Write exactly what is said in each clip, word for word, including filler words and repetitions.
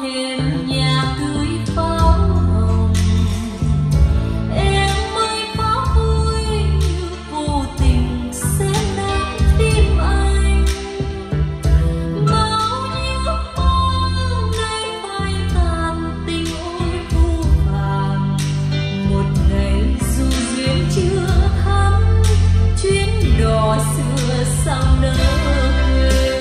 thêm nhà cưới pháo hồng. Em ơi pháo vui như vô tình sẽ nát tim anh. Bao nhiêu mong nay phai tàn, tình ôi vu vàng. Một ngày dù duyên chưa thắm, chuyến đò xưa sao nỡ quên.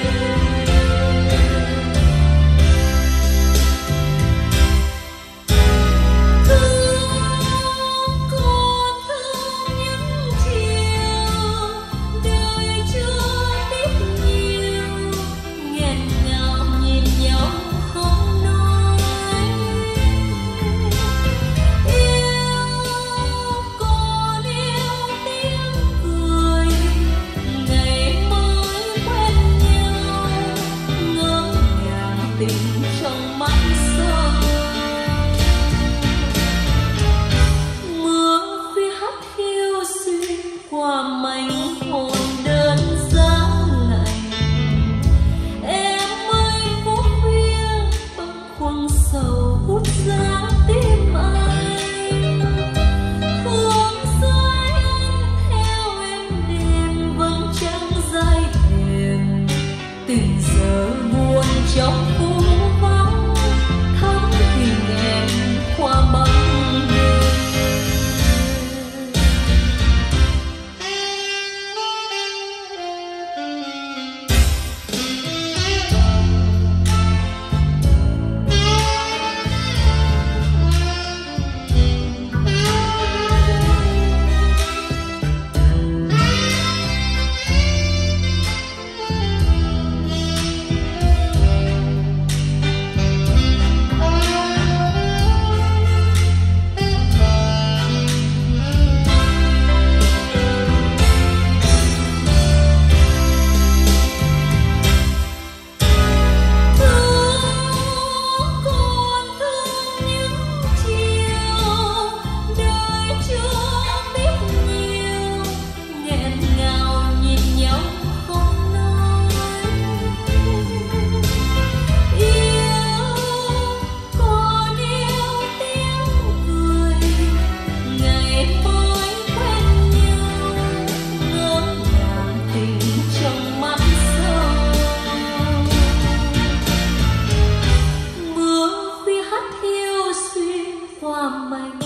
Trong mắt sâu mưa khuya hắt hiu xuyên qua mảnh hồn đơn giá lạnh. Em ơi phố khuya bâng khuâng sầu hút giá tim anh. Không rơi anh theo em đêm vầng trăng dài thềm. Từng giờ buồn trong phố qua mảnh